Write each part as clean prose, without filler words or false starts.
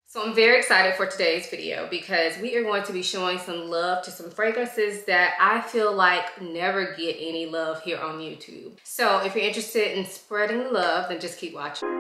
So I'm very excited for today's video because we are going to be showing some love to some fragrances that I feel like never get any love here on YouTube. So if you're interested in spreading love, then just keep watching.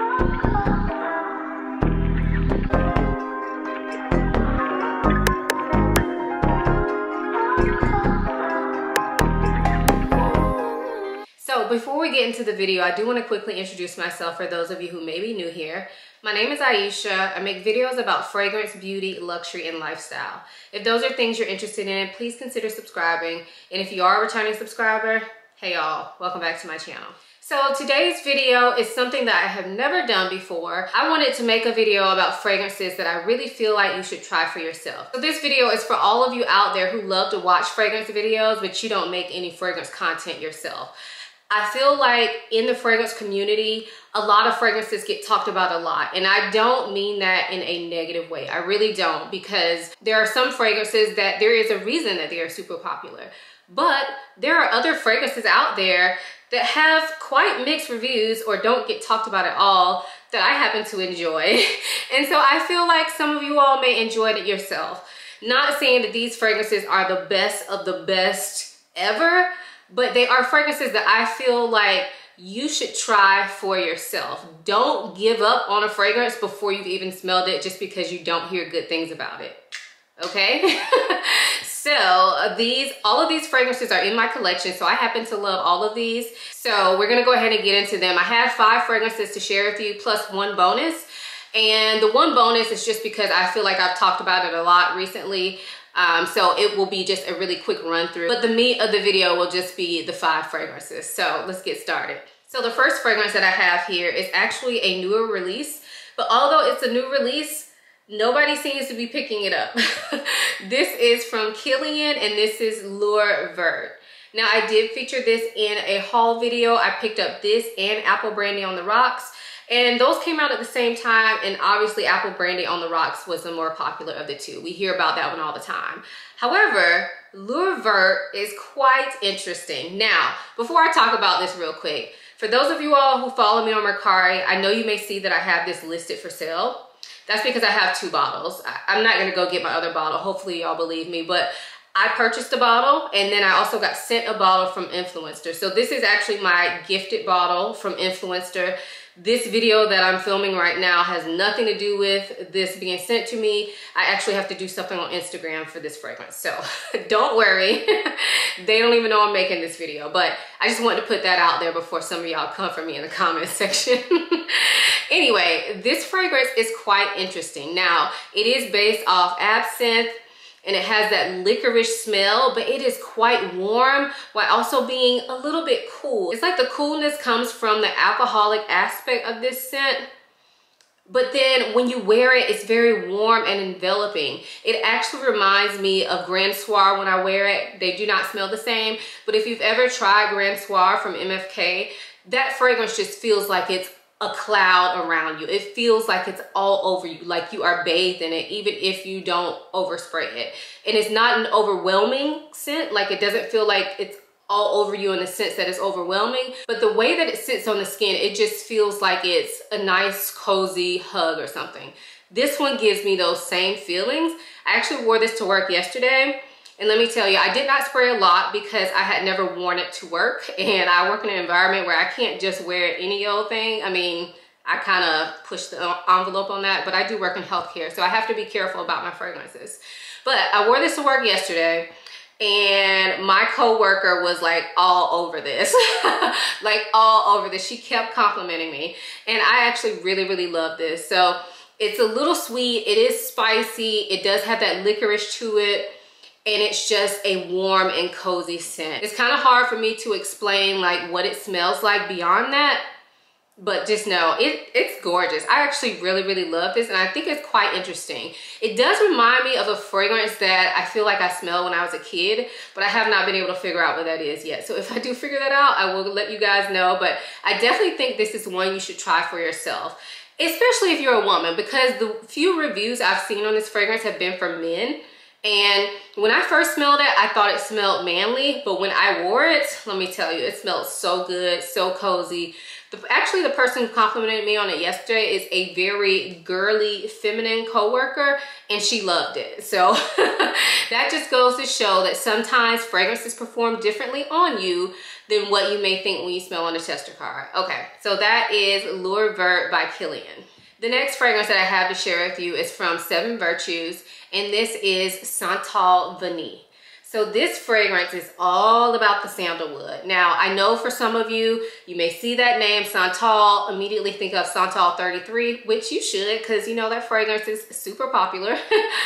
So before we get into the video, I do want to quickly introduce myself for those of you who may be new here. My name is Aisha. I make videos about fragrance, beauty, luxury, and lifestyle. If those are things you're interested in, please consider subscribing. And if you are a returning subscriber, hey y'all, welcome back to my channel. So today's video is something that I have never done before. I wanted to make a video about fragrances that I really feel like you should try for yourself. So this video is for all of you out there who love to watch fragrance videos, but you don't make any fragrance content yourself. I feel like in the fragrance community, a lot of fragrances get talked about a lot. And I don't mean that in a negative way. I really don't, because there are some fragrances that there is a reason that they are super popular. But there are other fragrances out there that have quite mixed reviews or don't get talked about at all that I happen to enjoy. And so I feel like some of you all may enjoy it yourself. Not saying that these fragrances are the best of the best ever, but they are fragrances that I feel like you should try for yourself. Don't give up on a fragrance before you've even smelled it just because you don't hear good things about it, okay? So all of these fragrances are in my collection, so I happen to love all of these. So we're gonna go ahead and get into them. I have 5 fragrances to share with you plus 1 bonus. And the 1 bonus is just because I feel like I've talked about it a lot recently. So it will be just a really quick run through, but the meat of the video will just be the 5 fragrances. So let's get started. So the first fragrance that I have here is actually a newer release, but although it's a new release, nobody seems to be picking it up. This is from Kilian and this is L'Or Vert. Now I did feature this in a haul video. I picked up this and Apple Brandy on the Rocks. And those came out at the same time, and obviously Apple Brandy on the Rocks was the more popular of the two. We hear about that one all the time. However, L'Or Vert is quite interesting. Now, before I talk about this real quick, for those of you all who follow me on Mercari, I know you may see that I have this listed for sale. That's because I have 2 bottles. I'm not gonna go get my other bottle. Hopefully y'all believe me, but I purchased a bottle and then I also got sent a bottle from Influenster. So this is actually my gifted bottle from Influenster. This video that I'm filming right now has nothing to do with this being sent to me. I actually have to do something on Instagram for this fragrance. So don't worry. They don't even know I'm making this video, but I just wanted to put that out there before some of y'all come for me in the comment section. Anyway, this fragrance is quite interesting. Now, it is based off absinthe, and it has that licorice smell, but it is quite warm while also being a little bit cool. It's like the coolness comes from the alcoholic aspect of this scent, but then when you wear it, it's very warm and enveloping. It actually reminds me of Grand Soir when I wear it. They do not smell the same, but if you've ever tried Grand Soir from MFK, that fragrance just feels like it's a cloud around you. It feels like it's all over you, like you are bathed in it, even if you don't overspray it. And it's not an overwhelming scent, like it doesn't feel like it's all over you in the sense that it's overwhelming, but the way that it sits on the skin, it just feels like it's a nice cozy hug or something. This one gives me those same feelings. I actually wore this to work yesterday. And let me tell you, I did not spray a lot because I had never worn it to work. And I work in an environment where I can't just wear any old thing. I mean, I kind of push the envelope on that, but I do work in healthcare, so I have to be careful about my fragrances. But I wore this to work yesterday, and my coworker was like all over this, like all over this. She kept complimenting me, and I actually really, really love this. So it's a little sweet, it is spicy, it does have that licorice to it, and it's just a warm and cozy scent. It's kind of hard for me to explain like what it smells like beyond that, but just know it's gorgeous. I actually really, really love this, and I think it's quite interesting. It does remind me of a fragrance that I feel like I smelled when I was a kid, but I have not been able to figure out what that is yet. So if I do figure that out, I will let you guys know, but I definitely think this is one you should try for yourself, especially if you're a woman, because the few reviews I've seen on this fragrance have been for men. And when I first smelled it, I thought it smelled manly, but when I wore it, let me tell you, it smelled so good, so cozy. Actually, the person who complimented me on it yesterday is a very girly, feminine coworker, and she loved it. So that just goes to show that sometimes fragrances perform differently on you than what you may think when you smell on the tester card. Okay, so that is L'Oeuvre Vert by Kilian. The next fragrance that I have to share with you is from Seven Virtues, and this is Santal Vanille. So this fragrance is all about the sandalwood. Now, I know for some of you, you may see that name, Santal, immediately think of Santal 33, which you should, because you know that fragrance is super popular.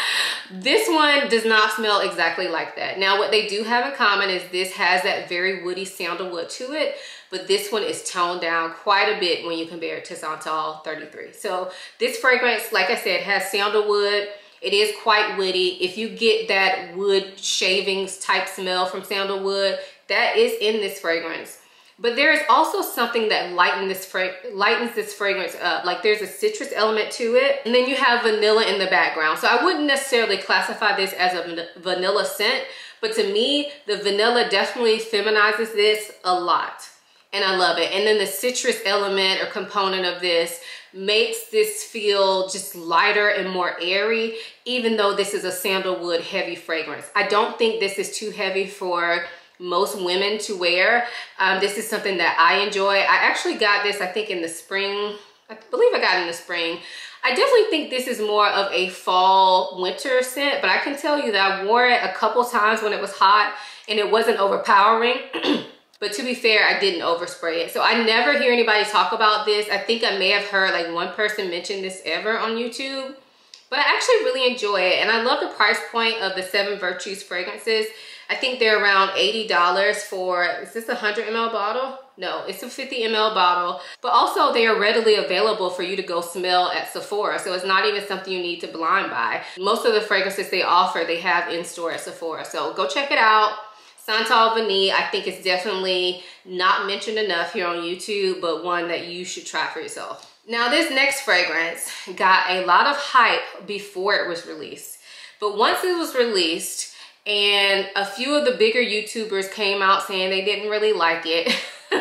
This one does not smell exactly like that. Now, what they do have in common is this has that very woody sandalwood to it, but this one is toned down quite a bit when you compare it to Santal 33. So this fragrance, like I said, has sandalwood. It is quite woody. If you get that wood shavings type smell from sandalwood, that is in this fragrance. But there is also something that lightens this fragrance up. Like there's a citrus element to it, and then you have vanilla in the background. So I wouldn't necessarily classify this as a vanilla scent, but to me, the vanilla definitely feminizes this a lot, and I love it. And then the citrus element or component of this makes this feel just lighter and more airy, even though this is a sandalwood heavy fragrance. I don't think this is too heavy for most women to wear. This is something that I enjoy. I actually got this, I think in the spring. I believe I got it in the spring. I definitely think this is more of a fall winter scent, but I can tell you that I wore it a couple times when it was hot and it wasn't overpowering. But to be fair, I didn't overspray it. So I never hear anybody talk about this. I think I may have heard like one person mention this ever on YouTube. But I actually really enjoy it. And I love the price point of the Seven Virtues fragrances. I think they're around $80 for, is this a 100 ml bottle? No, it's a 50 ml bottle. But also they are readily available for you to go smell at Sephora. So it's not even something you need to blind buy. Most of the fragrances they offer, they have in store at Sephora. So go check it out. Santal Vanille, I think it's definitely not mentioned enough here on YouTube, but one that you should try for yourself. Now this next fragrance got a lot of hype before it was released. But once it was released and a few of the bigger YouTubers came out saying they didn't really like it,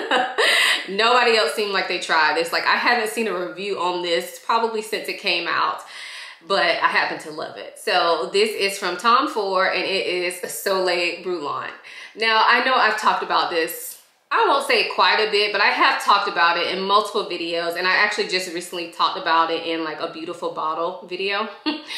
nobody else seemed like they tried this. Like I haven't seen a review on this probably since it came out, but I happen to love it. So this is from Tom Ford and it is Soleil Brûlante. Now I know I've talked about this, I won't say quite a bit, but I have talked about it in multiple videos, and I actually just recently talked about it in like a beautiful bottle video.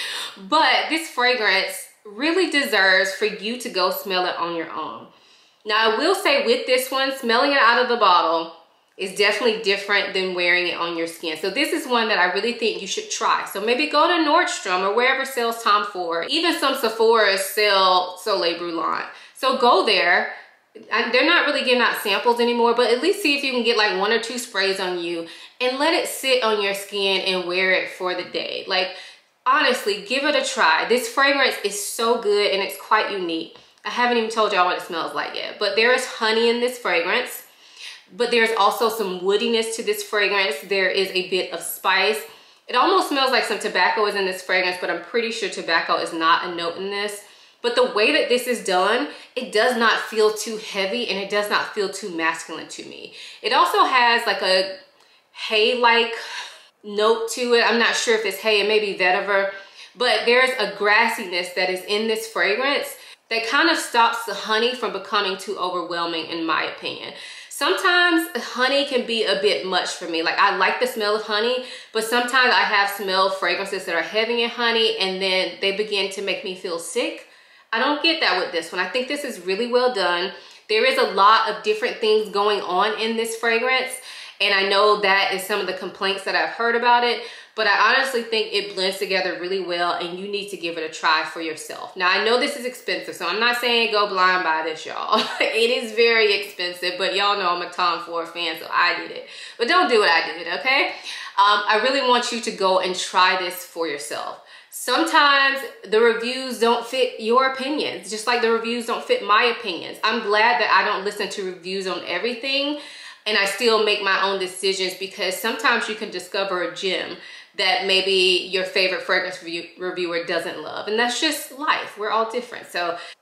But this fragrance really deserves for you to go smell it on your own. Now I will say with this one, smelling it out of the bottle is definitely different than wearing it on your skin. So this is one that I really think you should try. So maybe go to Nordstrom or wherever sells Tom Ford. Even some Sephora sell Soleil Brûlante. So go there. They're not really giving out samples anymore, but at least see if you can get like 1 or 2 sprays on you and let it sit on your skin and wear it for the day. Like honestly, give it a try. This fragrance is so good and it's quite unique. I haven't even told y'all what it smells like yet, but there is honey in this fragrance. But there's also some woodiness to this fragrance. There is a bit of spice. It almost smells like some tobacco is in this fragrance, but I'm pretty sure tobacco is not a note in this. But the way that this is done, it does not feel too heavy and it does not feel too masculine to me. It also has like a hay-like note to it. I'm not sure if it's hay, it may be vetiver, but there's a grassiness that is in this fragrance that kind of stops the honey from becoming too overwhelming in my opinion. Sometimes honey can be a bit much for me. Like I like the smell of honey, but sometimes I have smelled fragrances that are heavy in honey and then they begin to make me feel sick. I don't get that with this one. I think this is really well done. There is a lot of different things going on in this fragrance, and I know that is some of the complaints that I've heard about it, but I honestly think it blends together really well and you need to give it a try for yourself. Now I know this is expensive, so I'm not saying go blind buy this, y'all. It is very expensive, but y'all know I'm a Tom Ford fan, so I did it. But don't do what I did, okay? I really want you to go and try this for yourself. Sometimes the reviews don't fit your opinions, just like the reviews don't fit my opinions. I'm glad that I don't listen to reviews on everything and I still make my own decisions, because sometimes you can discover a gem that maybe your favorite fragrance reviewer doesn't love. And that's just life. We're all different. So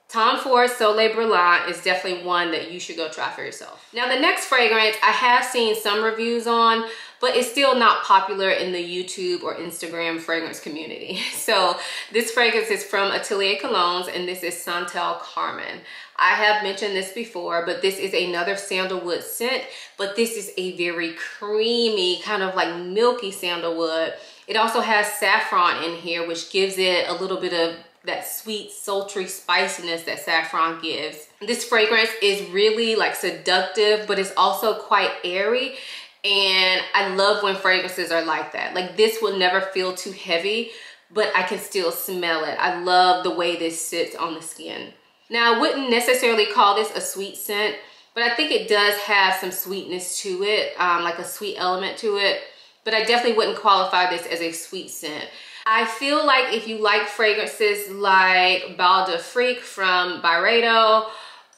Tom Ford Soleil Brillant is definitely one that you should go try for yourself. Now the next fragrance I have seen some reviews on, but it's still not popular in the YouTube or Instagram fragrance community. So this fragrance is from Atelier Colognes, and this is Santal Carmen. I have mentioned this before, but this is another sandalwood scent, but this is a very creamy, kind of like milky sandalwood. It also has saffron in here, which gives it a little bit of that sweet, sultry spiciness that saffron gives. This fragrance is really like seductive, but it's also quite airy. And I love when fragrances are like that. Like this will never feel too heavy, but I can still smell it. I love the way this sits on the skin. Now I wouldn't necessarily call this a sweet scent, but I think it does have some sweetness to it, like a sweet element to it. But I definitely wouldn't qualify this as a sweet scent. I feel like if you like fragrances like Bal d'Afrique from Byredo,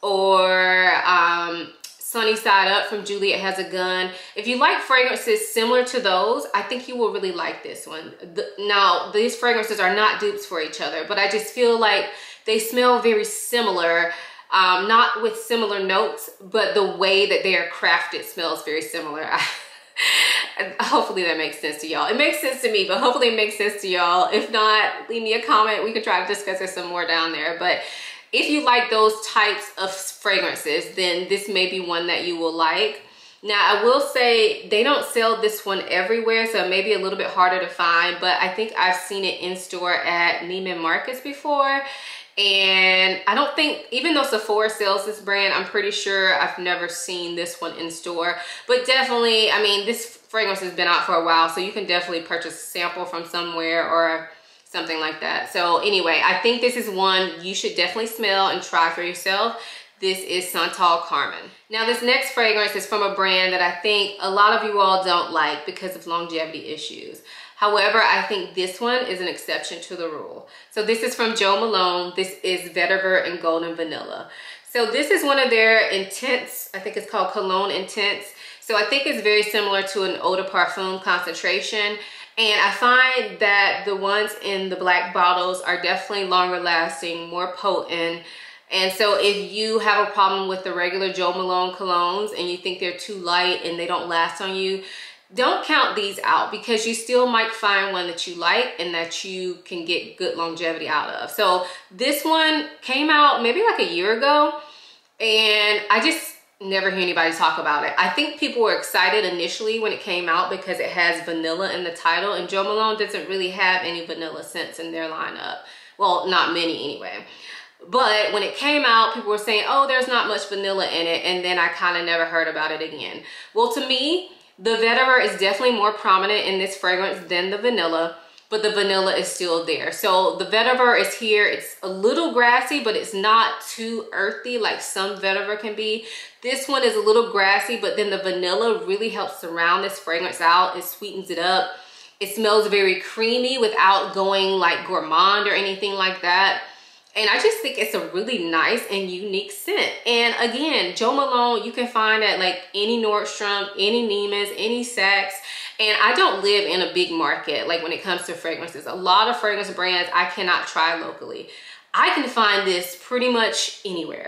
or Sunny Side Up from Juliet Has a Gun, if you like fragrances similar to those, I think you will really like this one. Now, these fragrances are not dupes for each other, but I just feel like they smell very similar. Not with similar notes, but the way that they are crafted smells very similar. Hopefully that makes sense to y'all. It makes sense to me, but hopefully it makes sense to y'all. If not, leave me a comment. We could try to discuss it some more down there. But if you like those types of fragrances, then this may be one that you will like. Now, I will say they don't sell this one everywhere, so it may be a little bit harder to find, but I think I've seen it in store at Neiman Marcus before. And I don't think, even though Sephora sells this brand, I'm pretty sure I've never seen this one in store. But definitely, I mean, this fragrance has been out for a while, so you can definitely purchase a sample from somewhere or something like that. So anyway, I think this is one you should definitely smell and try for yourself. This is Santal Carmen. Now this next fragrance is from a brand that I think a lot of you all don't like because of longevity issues. However, I think this one is an exception to the rule. So this is from Jo Malone. This is Vetiver and Golden Vanilla. So this is one of their intense, I think it's called Cologne Intense. So I think it's very similar to an Eau de Parfum concentration. And I find that the ones in the black bottles are definitely longer lasting, more potent. And so if you have a problem with the regular Jo Malone colognes and you think they're too light and they don't last on you, don't count these out, because you still might find one that you like and that you can get good longevity out of. So this one came out maybe like a year ago, and I just never hear anybody talk about it. I think people were excited initially when it came out because it has vanilla in the title, and Jo Malone doesn't really have any vanilla scents in their lineup. Well, not many anyway. But when it came out, people were saying, oh, there's not much vanilla in it, and then I kind of never heard about it again. Well, to me, the vetiver is definitely more prominent in this fragrance than the vanilla, but the vanilla is still there. So the vetiver is here. It's a little grassy, but it's not too earthy like some vetiver can be. This one is a little grassy, but then the vanilla really helps to round this fragrance out. It sweetens it up. It smells very creamy without going like gourmand or anything like that. And I just think it's a really nice and unique scent. And again, Jo Malone, you can find at like any Nordstrom, any Neiman's, any Saks. And I don't live in a big market like when it comes to fragrances. A lot of fragrance brands I cannot try locally. I can find this pretty much anywhere.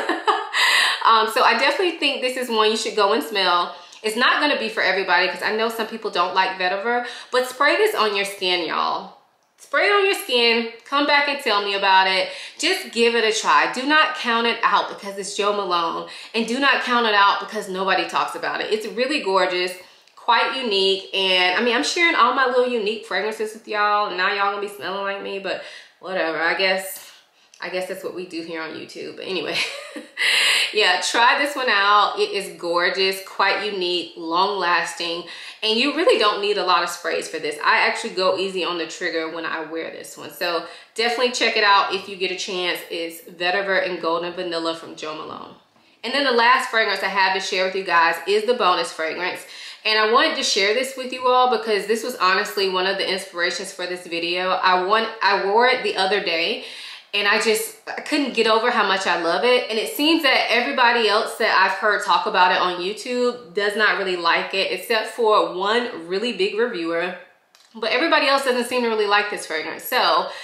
So I definitely think this is one you should go and smell. It's not going to be for everybody because I know some people don't like vetiver, but spray this on your skin, y'all. Spray it on your skin, come back and tell me about it. Just give it a try. Do not count it out because it's Jo Malone, and do not count it out because nobody talks about it. It's really gorgeous, quite unique, and I mean, I'm sharing all my little unique fragrances with y'all, and now y'all gonna be smelling like me, but whatever, I guess that's what we do here on YouTube. But anyway, yeah, try this one out. It is gorgeous, quite unique, long lasting, and you really don't need a lot of sprays for this. I actually go easy on the trigger when I wear this one. So definitely check it out if you get a chance. It's Vetiver and Golden Vanilla from Jo Malone. And then the last fragrance I have to share with you guys is the bonus fragrance. And I wanted to share this with you all because this was honestly one of the inspirations for this video. I wore it the other day, and I couldn't get over how much I love it. And it seems that everybody else that I've heard talk about it on YouTube does not really like it, except for one really big reviewer. But everybody else doesn't seem to really like this fragrance. So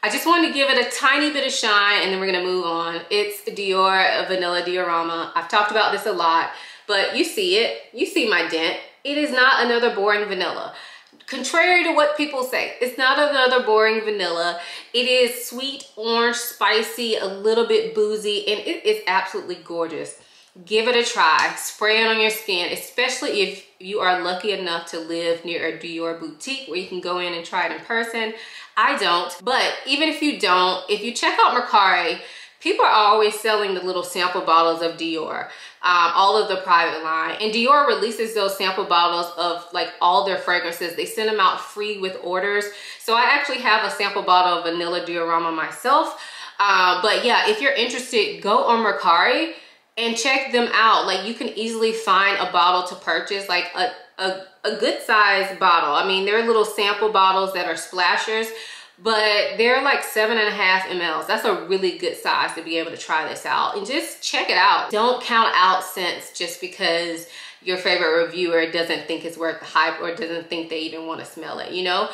I just wanted to give it a tiny bit of shine and then we're gonna move on. It's Dior Vanilla Diorama. I've talked about this a lot, but you see it. You see my dent. It is not another boring vanilla. Contrary to what people say, it's not another boring vanilla. It is sweet, orange, spicy, a little bit boozy, and it is absolutely gorgeous. Give it a try. Spray it on your skin, especially if you are lucky enough to live near a Dior boutique where you can go in and try it in person. I don't, but even if you don't, if you check out Mercari, people are always selling the little sample bottles of Dior, all of the private line. And Dior releases those sample bottles of like all their fragrances. They send them out free with orders. So I actually have a sample bottle of Vanilla Diorama myself. But yeah, if you're interested, go on Mercari and check them out. Like you can easily find a bottle to purchase, like a good size bottle. I mean, they're little sample bottles that are splashers, but they're like 7.5 ml. That's a really good size to be able to try this out and just check it out. Don't count out scents just because your favorite reviewer doesn't think it's worth the hype or doesn't think they even want to smell it, you know?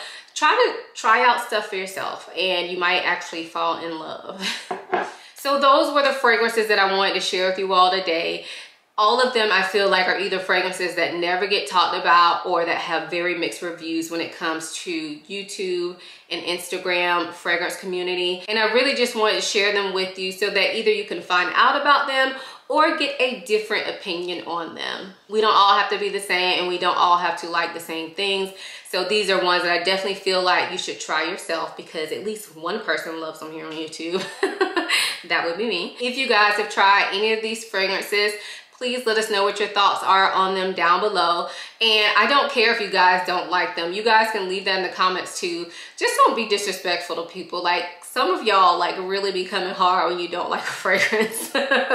Try out stuff for yourself and you might actually fall in love. So those were the fragrances that I wanted to share with you all today. All of them I feel like are either fragrances that never get talked about or that have very mixed reviews when it comes to YouTube and Instagram fragrance community. And I really just wanted to share them with you so that either you can find out about them or get a different opinion on them. We don't all have to be the same and we don't all have to like the same things. So these are ones that I definitely feel like you should try yourself because at least one person loves them here on YouTube. That would be me. If you guys have tried any of these fragrances, please let us know what your thoughts are on them down below. And I don't care if you guys don't like them. You guys can leave that in the comments too. Just don't be disrespectful to people. Like some of y'all like really be coming hard when you don't like a fragrance.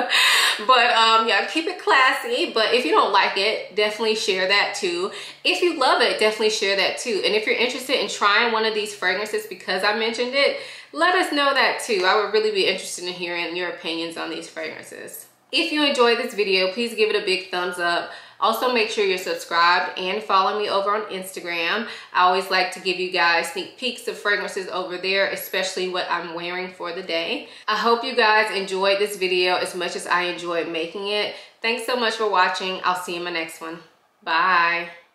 But yeah, keep it classy. But if you don't like it, definitely share that too. If you love it, definitely share that too. And if you're interested in trying one of these fragrances because I mentioned it, let us know that too. I would really be interested in hearing your opinions on these fragrances. If you enjoyed this video, please give it a big thumbs up. Also, make sure you're subscribed and follow me over on Instagram. I always like to give you guys sneak peeks of fragrances over there, especially what I'm wearing for the day. I hope you guys enjoyed this video as much as I enjoyed making it. Thanks so much for watching. I'll see you in my next one. Bye.